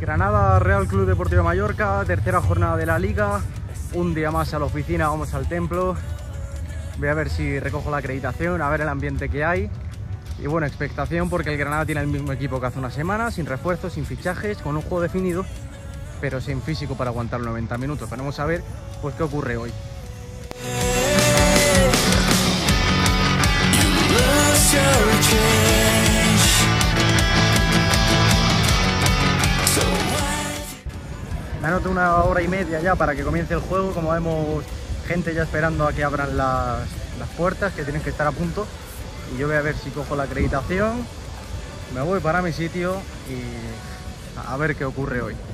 Granada, Real Club Deportivo Mallorca, tercera jornada de la Liga. Un día más a la oficina, vamos al templo. Voy a ver si recojo la acreditación, a ver el ambiente que hay. Y bueno, expectación porque el Granada tiene el mismo equipo que hace una semana, sin refuerzos, sin fichajes, con un juego definido, pero sin físico para aguantar 90 minutos. Veremos a ver pues qué ocurre hoy. Me anoto una hora y media ya para que comience el juego. Como vemos, gente ya esperando a que abran las puertas, que tienen que estar a punto. Y yo voy a ver si cojo la acreditación, me voy para mi sitio y a ver qué ocurre hoy.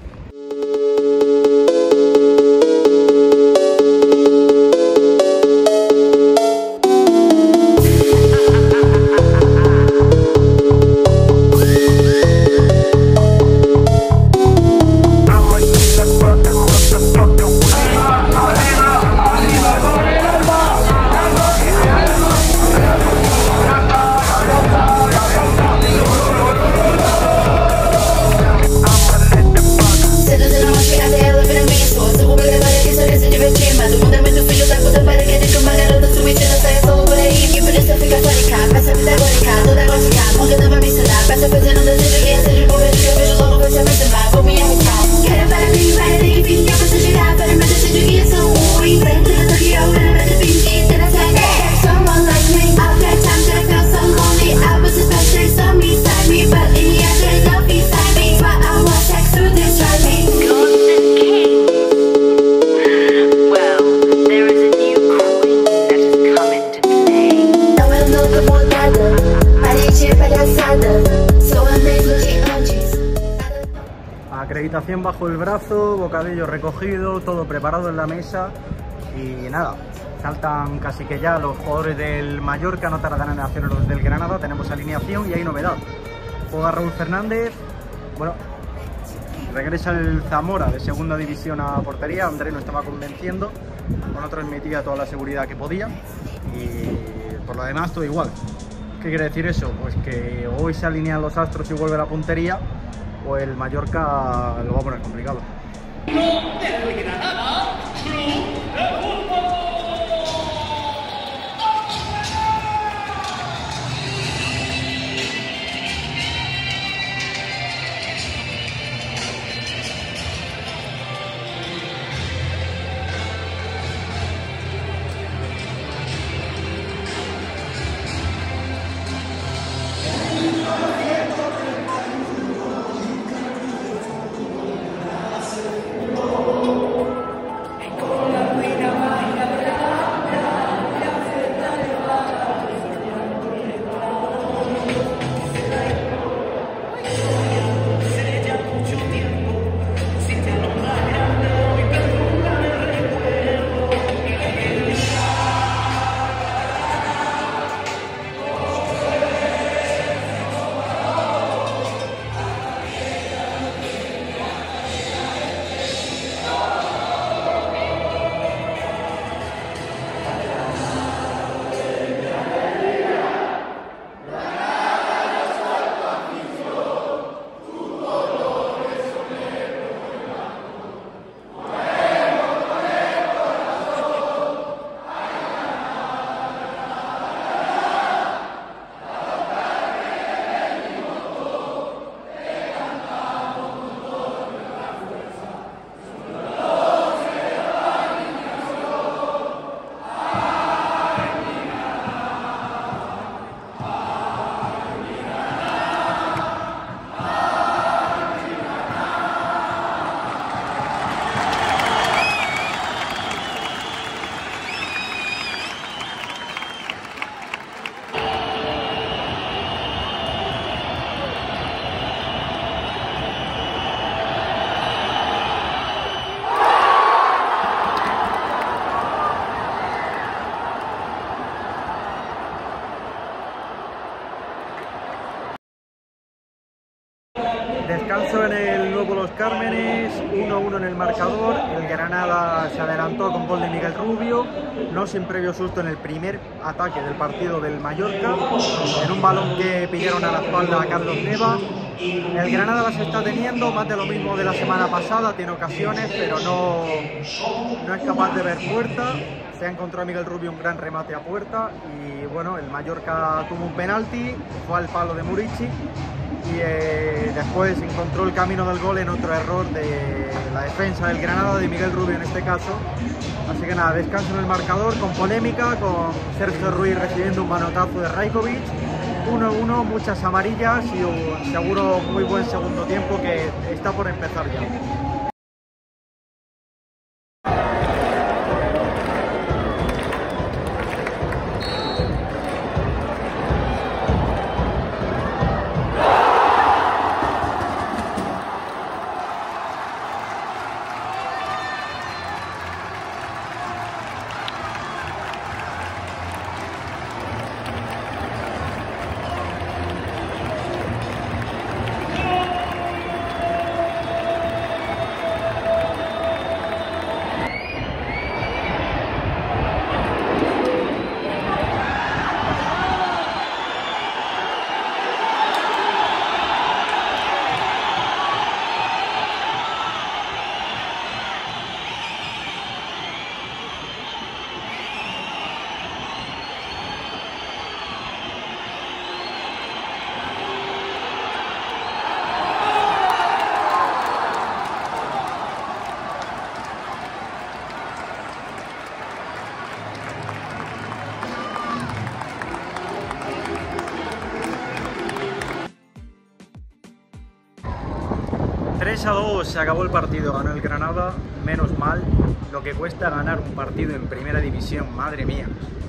Acreditación bajo el brazo, bocadillo recogido, todo preparado en la mesa y nada, saltan casi que ya los jugadores del Mallorca, no tardarán en hacer los del Granada. Tenemos alineación y hay novedad. Juega Raúl Fernández, bueno, regresa el Zamora de segunda división a portería. André no estaba convenciendo, con otros metía toda la seguridad que podía y por lo demás todo igual. ¿Qué quiere decir eso? Pues que hoy se alinean los astros y vuelve la puntería, o el Mallorca lo va a poner complicado. Descanso en el Nuevo Los Cármenes, 1-1 en el marcador. El Granada se adelantó con gol de Miguel Rubio, no sin previo susto en el primer ataque del partido del Mallorca, en un balón que pillaron a la espalda a Carlos Neva. El Granada las está teniendo, más de lo mismo de la semana pasada, tiene ocasiones, pero no es capaz de ver puerta. Se ha encontrado Miguel Rubio un gran remate a puerta y bueno, el Mallorca tuvo un penalti, fue al palo de Murici y después encontró el camino del gol en otro error de la defensa del Granada, de Miguel Rubio en este caso. Así que nada, descanso en el marcador con polémica, con Sergio Ruiz recibiendo un manotazo de Rajkovic. 1-1, muchas amarillas y un seguro muy buen segundo tiempo que está por empezar ya. Se acabó el partido, ganó el Granada, menos mal, lo que cuesta ganar un partido en primera división, madre mía.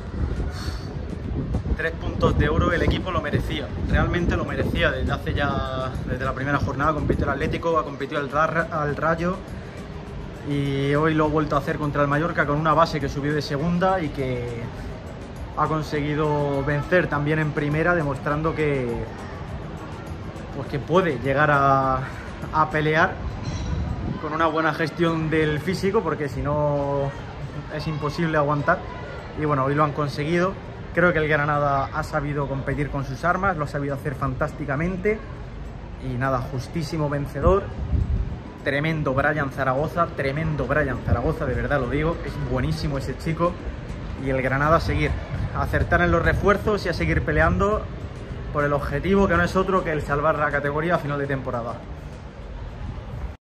3 puntos de oro, el equipo lo merecía, realmente lo merecía, desde la primera jornada compitió el Atlético, compitió al Rayo y hoy lo ha vuelto a hacer contra el Mallorca con una base que subió de segunda y que ha conseguido vencer también en primera, demostrando que puede llegar a pelear con una buena gestión del físico, porque si no es imposible aguantar. Y bueno, hoy lo han conseguido. Creo que el Granada ha sabido competir con sus armas, lo ha sabido hacer fantásticamente y nada, justísimo vencedor. Tremendo Brian Zaragoza, de verdad lo digo, es buenísimo ese chico. Y el Granada a seguir, a acertar en los refuerzos y a seguir peleando por el objetivo, que no es otro que el salvar la categoría a final de temporada.